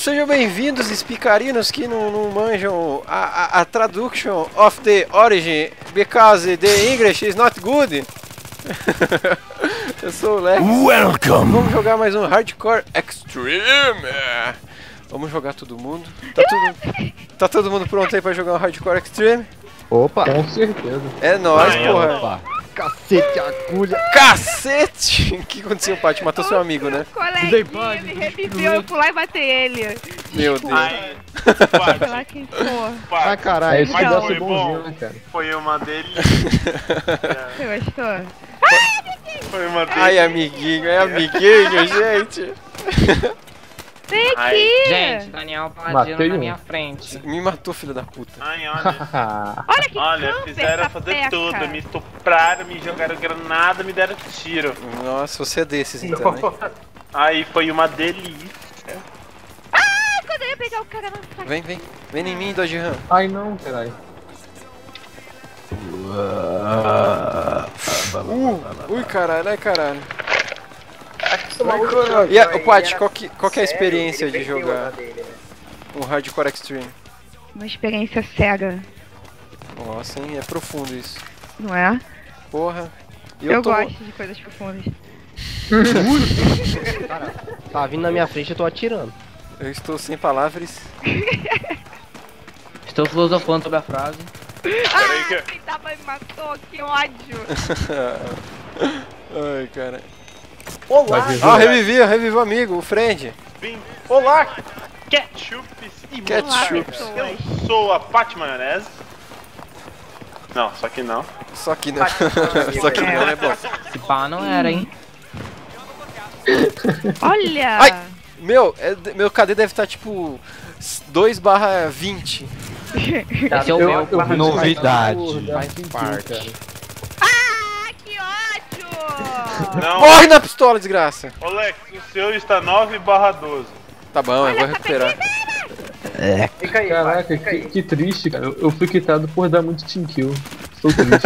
Sejam bem-vindos, espicarinos que não manjam a traduction of the origin because the English is not good. Eu sou o Lex. Welcome! Vamos jogar mais um Hardcore Extreme. Vamos jogar todo mundo. Tá todo mundo pronto aí pra jogar um Hardcore Extreme? Opa! Com certeza. É nóis, porra. Opa. Cacete, agulha! Cacete! O que aconteceu, Paty? Matou seu amigo, né? O coleguinha me reviveu, eu fui lá e bater ele. Meu Deus. Ai, Sei lá quem for. Ah, caralho, É isso isso que que dá dá ser ser bonzinho, bom. né, cara? foi uma delícia. Você gostou? Foi uma delícia. Ai, amiguinho, é amiguinho, gente. Vem Ai, aqui! Gente, Daniel Paladino Matei na um. minha frente. Me matou, filho da puta. Ai, olha. Olha que Olha, camper, fizeram fazer sapeca. tudo. Me estupraram, me jogaram granada, me deram tiro. Nossa, você é desses então, hein? Aí foi uma delícia. Ah, quando eu ia pegar o cara na faca. Vem em mim, Dodge Ram. Ai não, caralho. Ui, caralho, ai caralho. E a, Paty, qual que é a experiência de jogar um Hardcore Extreme? Uma experiência cega, Nossa, hein, é profundo isso. não é? Porra. E Eu tô... gosto de coisas profundas. Tá vindo na minha frente, eu tô atirando. Eu estou sem palavras. Estou filosofando sobre a frase. Peraí que- Quem tava me matou, que ódio. Ai, cara. Vai Ah, viver. revivi o amigo, o friend. Bem, olá, ketchup e Ketchup. maionese. Eu sou a Paty Maionese. Não, só que não. Só que não. Só que não é bom. Se pá, não era, hein? Olha! Ai! Meu KD deve estar tipo 2/20. Esse é o meu. vi Novidade. mais parte. Ah, que ódio! Não, Morre na pistola, desgraça. ô Lex, o seu está 9/12. Tá bom, eu vou recuperar. Caraca, que triste, cara. Eu fui quitado por dar muito team kill. Estou triste.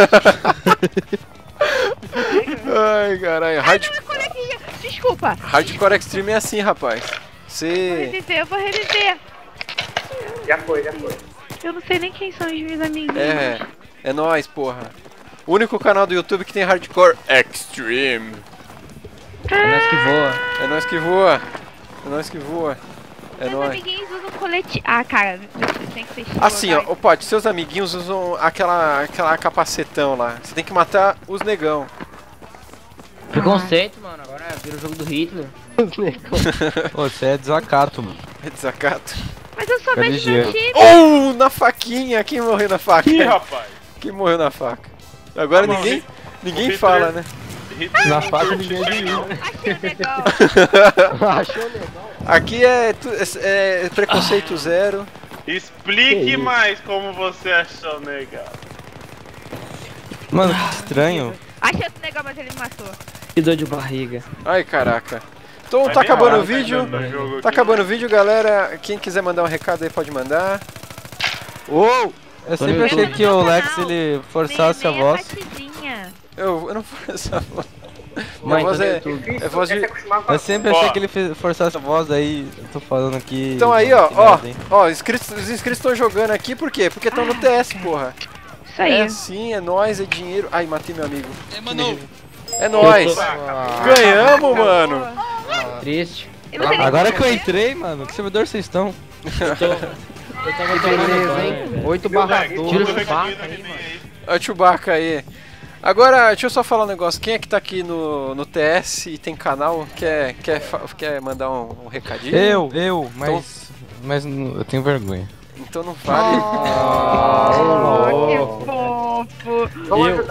Ai, caralho. Meu coleguinha, desculpa. Hardcore Extreme é assim, rapaz. Vou Você. reviver, eu vou reviver. Já foi. Eu não sei nem quem são os meus amigos. É nóis, porra. O único canal do YouTube que tem Hardcore Extreme. É nós que voa. É nós que voa. É nós que voa. É Meus nóis. amiguinhos usam colete. Ah, cara, tem que ser estilo, Assim, ó, vai. ô Paty, seus amiguinhos usam aquela capacetão lá. Você tem que matar os negão. Preconceito, mano. Agora vira o jogo do Hitler. Pô, você é desacato, mano. É desacato. Mas eu sou Tá mais ligeiro. divertido. Na faquinha! Quem morreu na faca? Ih, rapaz. Quem morreu na faca? Agora Tá bom, ninguém Hitler- fala, né? Hitler Na não faca curte ninguém isso aí, não. Achei legal. Achou legal? Aqui é preconceito zero. Explique Que isso? mais como você achou legal. Mano, que estranho. Achei legal, mas ele me matou. Que dor de barriga. Ai, caraca. Então Vai tá bem acabando o rápido, vídeo. no jogo Tá aqui. acabando o vídeo, galera. Quem quiser mandar um recado aí pode mandar. Uou! Eu Tô no sempre achei YouTube. que o Lex ele forçasse a Meia voz. batidinha. Eu não faço essa voz. Minha Mãe, voz tô no é YouTube. voz de... Eu sempre Ó. achei que ele forçasse a voz, aí eu tô falando aqui. Então aí, que merda, hein? os inscritos estão jogando aqui, por quê? Porque estão no TS, porra. Isso aí. É sim, é nóis, é dinheiro. Ai, matei meu amigo. É nóis. Ah, Ganhamos, mano. Triste. Eu não sei nem agora como que eu é. entrei, mano, que servidor vocês estão? Eu tava Que beleza, hein? 8/12. Tira o Tudo Chewbacca requerido aí, que nem mano. aí. Olha o Chewbacca aí. Agora, deixa eu só falar um negócio. Quem é que tá aqui no TS e tem canal, quer mandar um recadinho? Eu, mas eu tenho vergonha. Então não fale. Oh, que fofo.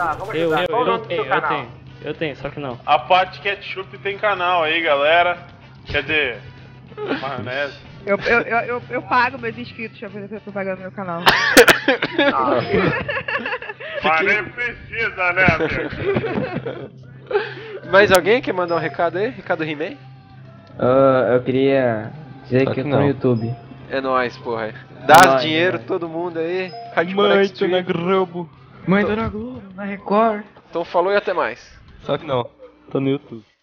Eu tenho, só que não. A Paty Ketchup tem canal aí, galera. Quer dizer, maionese. Eu pago meus inscritos pra fazer propaganda no meu canal. Mas nem precisa, né, amigo? Mais alguém quer mandar um recado aí? Recado He-Man? Eu queria dizer Só que eu que tô no não. YouTube. É nóis, porra. Dá nóis, dinheiro, é nóis. todo mundo aí. Hardcore Extreme. Globo. Mãe, tô na Globo, na Record. Então falou e até mais. Só que não, tô no YouTube.